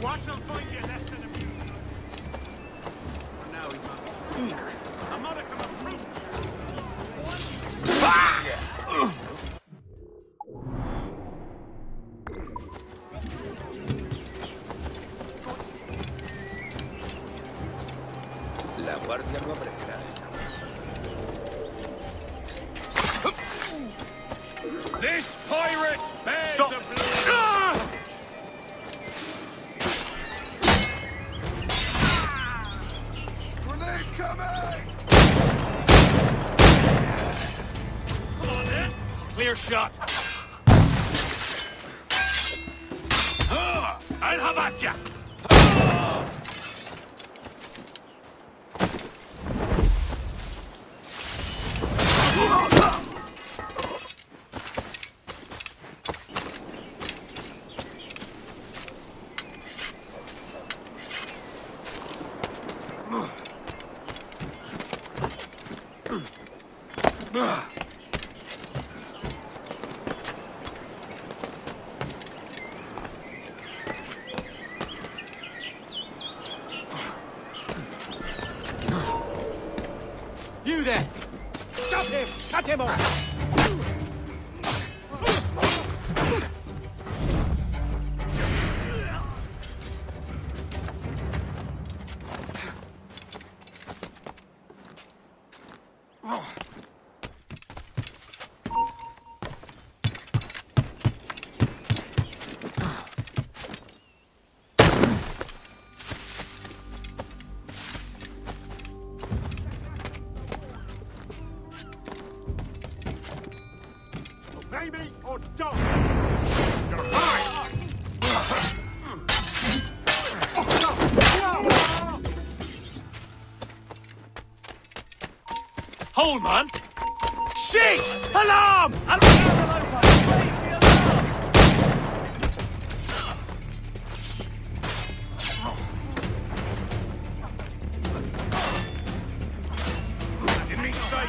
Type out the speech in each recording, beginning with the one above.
watch them find you less than a few. Now he must be. A modicum of fruit. La guardia no apreciará esa. This pirate bears Stop. the blood. Grenade coming! Come on then. Clear shot. I'll have at ya. You there! Stop him! Cut him off! Obey me or don't! You're high! Hold, man. Shit! Alarm! Give me sight.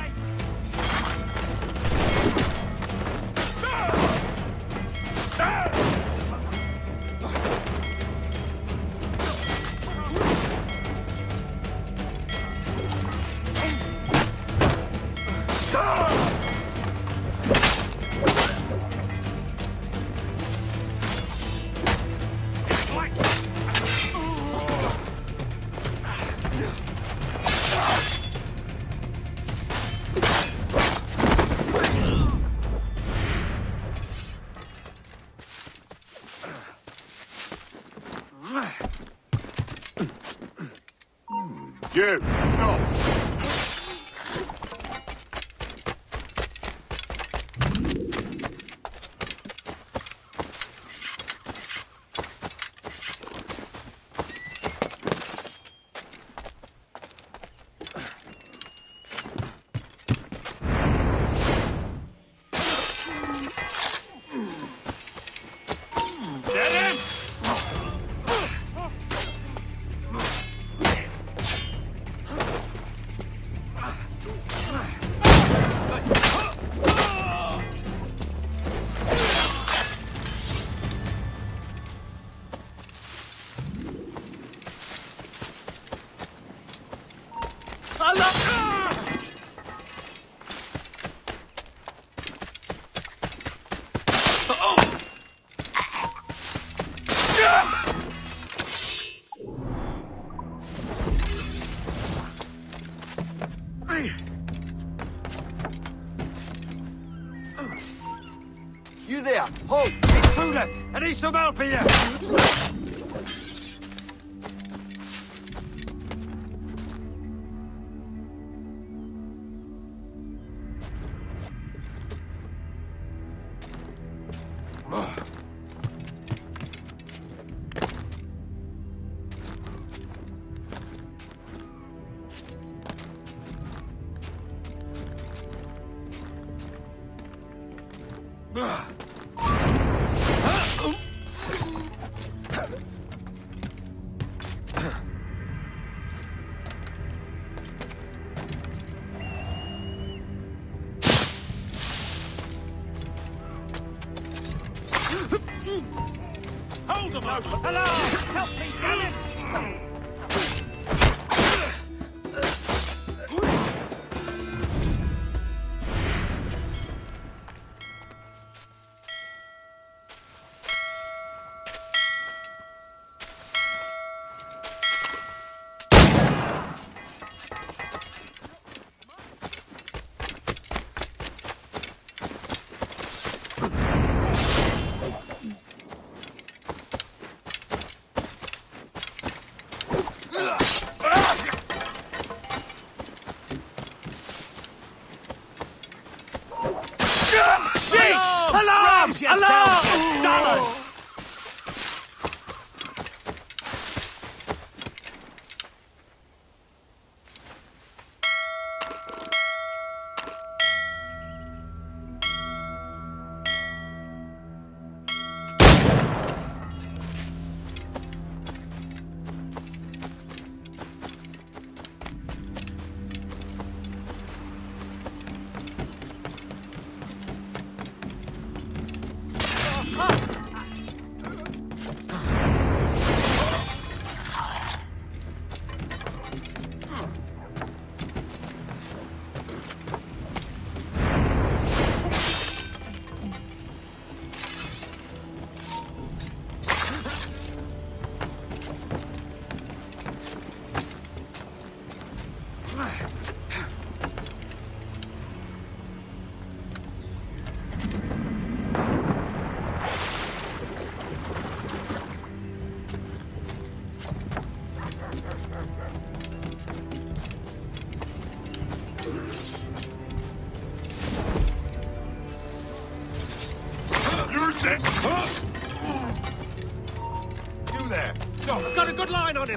You! Stop! Get him! You there! Hold! Intruder! I need some help here! Hold them up! Hello! Help me, damn it! Alarm! Alarm! You there! John, I've got a good line on him!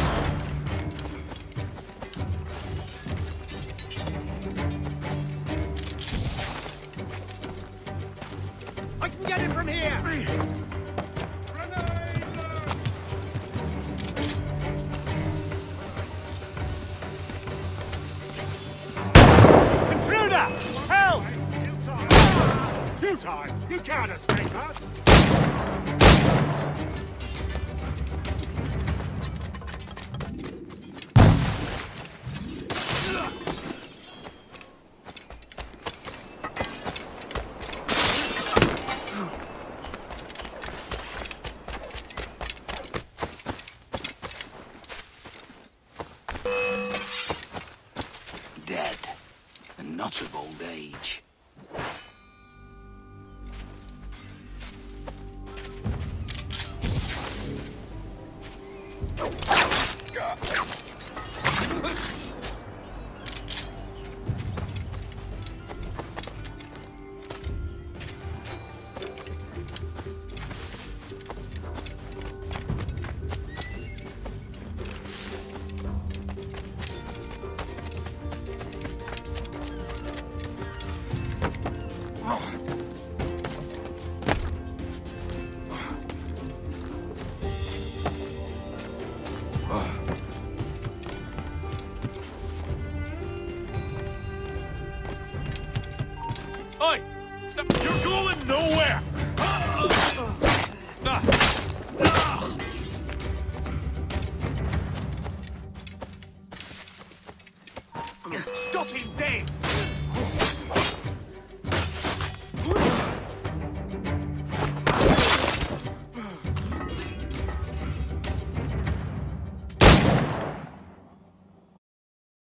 I can get him from here! Intruder! Help! You time! You can't escape us! Dead, and not of old age.